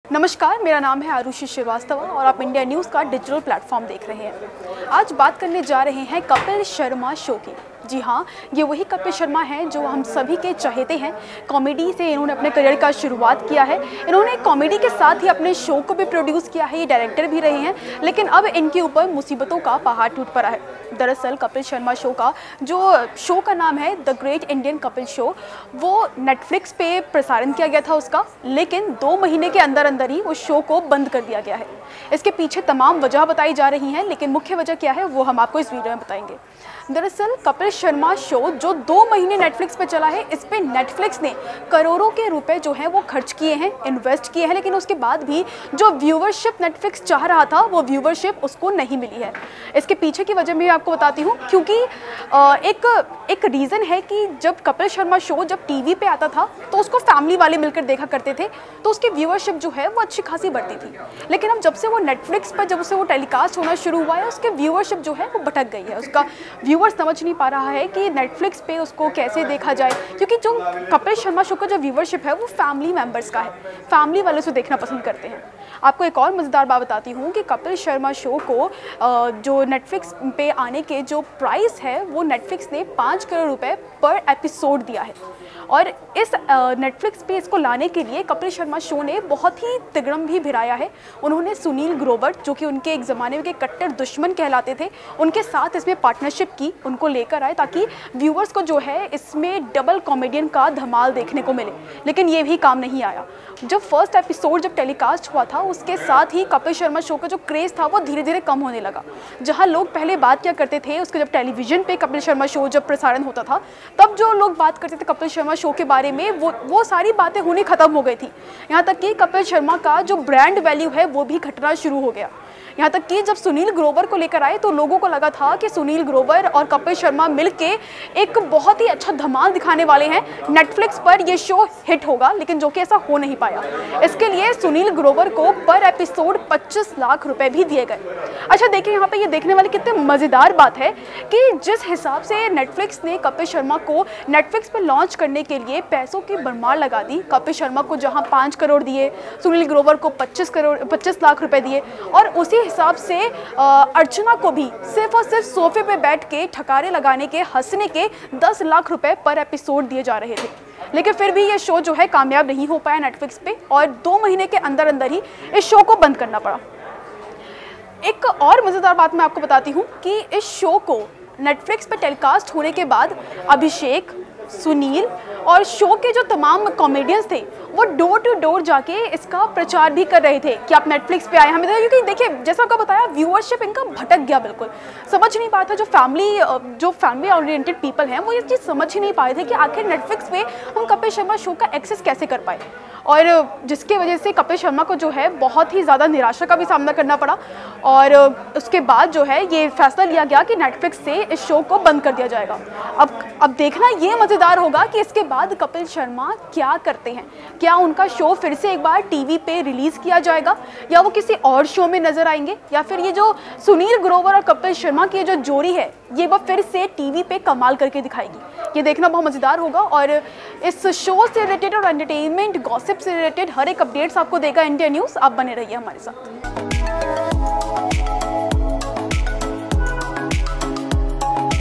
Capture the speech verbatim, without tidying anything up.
नमस्कार, मेरा नाम है आरुषि श्रीवास्तव और आप इंडिया न्यूज़ का डिजिटल प्लेटफॉर्म देख रहे हैं। आज बात करने जा रहे हैं कपिल शर्मा शो की। जी हाँ, ये वही कपिल शर्मा हैं जो हम सभी के चहेते हैं। कॉमेडी से इन्होंने अपने करियर का शुरुआत किया है। इन्होंने कॉमेडी के साथ ही अपने शो को भी प्रोड्यूस किया है, ये डायरेक्टर भी रहे हैं, लेकिन अब इनके ऊपर मुसीबतों का पहाड़ टूट पड़ा है। दरअसल कपिल शर्मा शो का जो शो का नाम है the great Indian Kapil show, वो नेटफ्लिक्स पे प्रसारण किया गया था उसका, लेकिन दो महीने के अंदर अंदर ही उस शो को बंद कर दिया गया है। इसके पीछे तमाम वजह बताई जा रही हैं, लेकिन मुख्य वजह क्या है वो हम आपको इस वीडियो में बताएंगे। दरअसल कपिल शर्मा शो जो दो महीने नेटफ्लिक्स पे चला है, इस पे नेटफ्लिक्स ने करोड़ों के रुपए जो हैं वो खर्च किए हैं, इन्वेस्ट किए हैं, लेकिन उसके बाद भी जो व्यूवरशिप नेटफ्लिक्स चाह रहा था वो व्यूवरशिप उसको नहीं मिली है। इसके पीछे की वजह मैं आपको बताती हूँ, क्योंकि एक एक रीज़न है कि जब कपिल शर्मा शो जब टीवी पे आता था तो उसको फैमिली वाले मिलकर देखा करते थे, तो उसकी व्यूवरशिप जो है वो अच्छी खासी बढ़ती थी। लेकिन अब जब से वो नेटफ्लिक्स पर जब उसे वो टेलीकास्ट होना शुरू हुआ है, उसके व्यूवरशिप जो है वो भटक गई है। उसका व्यूअर समझ नहीं पा रहा है कि नेटफ्लिक्स पे उसको कैसे देखा जाए, क्योंकि जो कपिल शर्मा शो का जो व्यूवरशिप है वो फैमिली मेंबर्स का है, फैमिली वाले उसे देखना पसंद करते हैं। आपको एक और मज़ेदार बात बताती हूँ कि कपिल शर्मा शो को जो नेटफ्लिक्स पे आने के जो प्राइस है वो नेटफ्लिक्स ने पाँच करोड़ रुपए पर एपिसोड दिया है। और इस नेटफ्लिक्स पे इसको लाने के लिए कपिल शर्मा शो ने बहुत ही तिगड़म भी भिड़ाया है। उन्होंने सुनील ग्रोवर, जो कि उनके एक ज़माने के कट्टर दुश्मन कहलाते थे, उनके साथ इसमें पार्टनरशिप की, उनको लेकर आए ताकि व्यूअर्स को जो है इसमें डबल कॉमेडियन का धमाल देखने को मिले। लेकिन ये भी काम नहीं आया। जब फर्स्ट एपिसोड जब टेलीकास्ट हुआ था, उसके साथ ही कपिल शर्मा शो का जो क्रेज़ था वो धीरे धीरे कम होने लगा। जहाँ लोग पहले बात क्या करते थे, उसके जब टेलीविज़न पे कपिल शर्मा शो जब प्रसारण होता था, तब जो लोग बात करते थे कपिल शर्मा शो के बारे में, वो वो सारी बातें होनी ख़त्म हो गई थी। यहाँ तक कि कपिल शर्मा का जो ब्रांड वैल्यू है वो भी घटना शुरू हो गया। यहाँ तक कि जब सुनील ग्रोवर को लेकर आए तो लोगों को लगा था कि सुनील ग्रोवर और कपिल शर्मा मिलके एक बहुत ही अच्छा धमाल दिखाने वाले हैं, नेटफ्लिक्स पर ये शो हिट होगा, लेकिन जो कि ऐसा हो नहीं पाया। इसके लिए सुनील ग्रोवर को पर एपिसोड पच्चीस लाख रुपए भी दिए गए। अच्छा देखिए, यहाँ पे ये देखने वाली कितनी मज़ेदार बात है कि जिस हिसाब से नेटफ्लिक्स ने कपिल शर्मा को नेटफ्लिक्स पर लॉन्च करने के लिए पैसों की भरमार लगा दी, कपिल शर्मा को जहाँ पाँच करोड़ दिए, सुनील ग्रोवर को पच्चीस करोड़ पच्चीस लाख रुपए दिए, और उसी हिसाब से अर्चना को भी सिर्फ और सिर्फ सोफे पे बैठ के ठकारे लगाने के, हंसने के दस लाख रुपए पर एपिसोड दिए जा रहे थे। लेकिन फिर भी ये शो जो है कामयाब नहीं हो पाया नेटफ्लिक्स पे, और दो महीने के अंदर अंदर ही इस शो को बंद करना पड़ा। एक और मज़ेदार बात मैं आपको बताती हूँ कि इस शो को नेटफ्लिक्स पे टेलीकास्ट होने के बाद अभिषेक, सुनील और शो के जो तमाम कॉमेडियंस थे वो डोर टू डोर जाके इसका प्रचार भी कर रहे थे कि आप नेटफ्लिक्स पे आए हमें, क्योंकि देखिए जैसा आपको बताया व्यूअरशिप इनका भटक गया, बिल्कुल समझ नहीं पाया था। जो फैमिली जो फैमिली ओरिएंटेड पीपल हैं वो ये चीज़ समझ ही नहीं पाए थे कि आखिर नेटफ्लिक्स पे हम कपिल शर्मा शो का एक्सेस कैसे कर पाए, और जिसके वजह से कपिल शर्मा को जो है बहुत ही ज़्यादा निराशा का भी सामना करना पड़ा। और उसके बाद जो है ये फैसला लिया गया कि नेटफ्लिक्स से इस शो को बंद कर दिया जाएगा। अब अब देखना ये मज़ेदार होगा कि इसके बाद कपिल शर्मा क्या करते हैं। क्या उनका शो फिर से एक बार टीवी पे रिलीज़ किया जाएगा, या वो किसी और शो में नज़र आएंगे, या फिर ये जो सुनील ग्रोवर और कपिल शर्मा की जो जोड़ी है ये वो फिर से टीवी पे कमाल करके दिखाएगी। ये देखना बहुत मज़ेदार होगा। और इस शो से रिलेटेड और एंटरटेनमेंट गॉसिप से रिलेटेड हर एक अपडेट्स आपको देगा इंडिया न्यूज़। आप बने रहिए हमारे साथ।